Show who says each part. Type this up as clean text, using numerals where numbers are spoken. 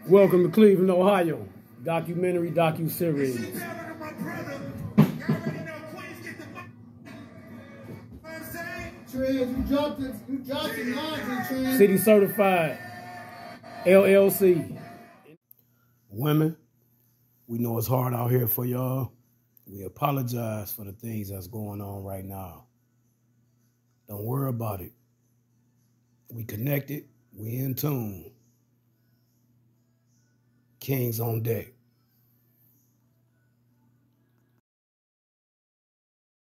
Speaker 1: Welcome to Cleveland, Ohio. Documentary, Docu-Series. City certified, LLC. Women, we know it's hard out here for y'all. We apologize for the things that's going on right now. Don't worry about it. We connected, we in tune. Kings on deck.